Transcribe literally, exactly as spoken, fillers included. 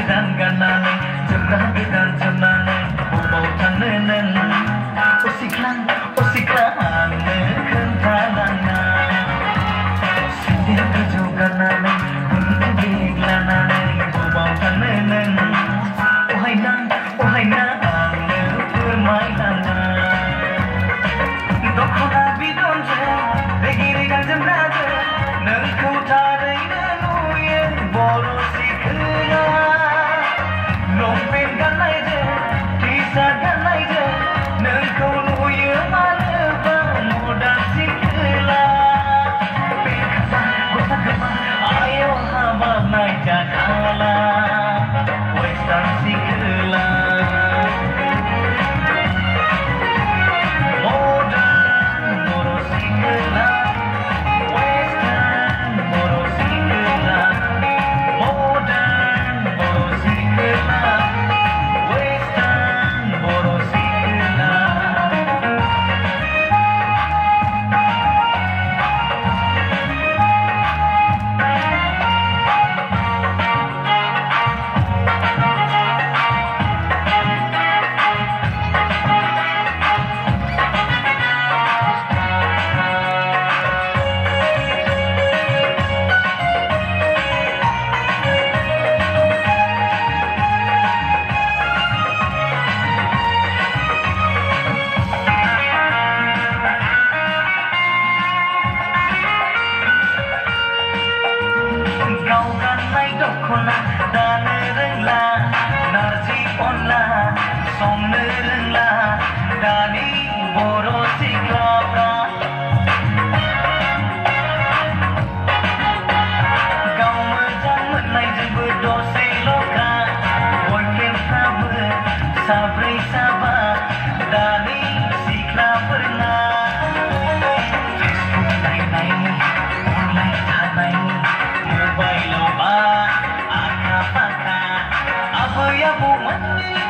गोदान गाननानै जोमग्रा गोदान जोमनानै बबाव थांनो नों अ सिख्ला अ सिख्ला आंनो खोन्थालांना सेन्देल गोजौ गाननानै गुन्थि बेग लानानै बबाव थांनो नों अहाय ना अहाय ना आंनो फोरमायलांना दख'ना बिदनजों रेगे रेगां जोमग्राजों नोंखौ थारैनो नुयो बर' सिख्ला लंपेन्ट गाननायजों टि-सार्ट गाननायजों नोंखौ नुयो मानोबा मदार्न सिख्ला पेन्ट खासा गस्ला गोबा आखायाव हाबाब नायजाखाला वेस्टार्न सिख्ला गाव गाननाय दख'ना दानो रोंला नारजि अनला संनो रोंला दानि बर' सिख्लाफ्रा गाव मोजां मोननायजोंबो दसेल'खा बयफ्रेन्डफ्राबो साब्रै साबा दानि सिख्लाफोरना फेसबुक नायनायनि अनलाइन थानायनि मबाइलाव बा आखा फाखा आबै आबौमोननि